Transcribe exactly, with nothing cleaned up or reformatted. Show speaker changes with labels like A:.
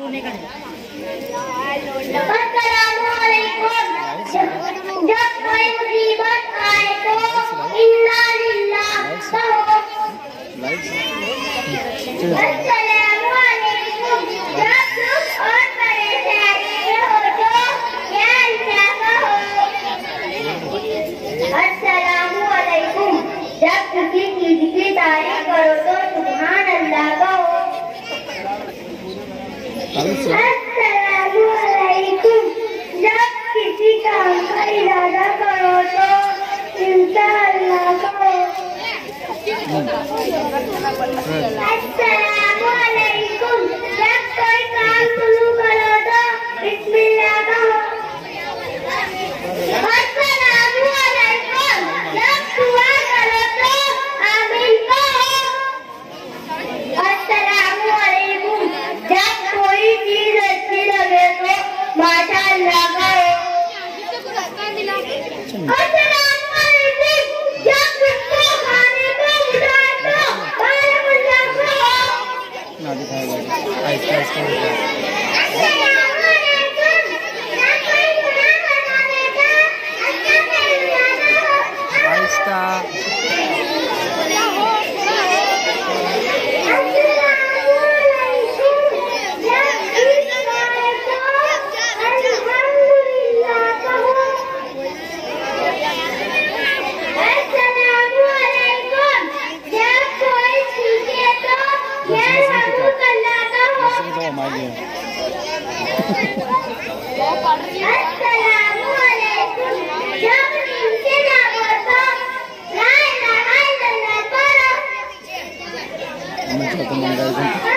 A: सोने का
B: जब कोई मुसीबत आए तो इन्ना लिल्लाह कहो। अस्सलामु अलैकुम। जब दुख और परेशानी हो तो या अल्लाह कहो। अस्सलामु अलैकुम। जब किसी चीज की तारीफ करो तो सुभान अल्लाह कहो। अस्सलामु अलैकुम। जब किसी काम का इरादा करो तो इंशाअल्लाह कहो। अस्सलामु अलैकुम। जब कोई काम शुरू करो तो बिस्मिल्लाह कहो। अस्सलामु अलैकुम। जब दुआ करो तो आमीन कहो। अस्सलामु अलैकुम। जब कोई चीज अच्छी लगे तो माशाअल्लाह कहो। अस्सलामु अलैकुम। जब किसको खाने को बुलाए तो बारकल्लाह कहो।
C: ना दिखाएगा आहिस्ता आहिस्ता
B: अस्सलामु अलैकुम। जब कोई गुनाह बना देता अल्लाह से इजाज़त हो।
C: आहिस्ता
B: अस्सलामु अलैकुम। जब नींद से जागो तो ला इलाहा इल्लल्लाह पढ़ो।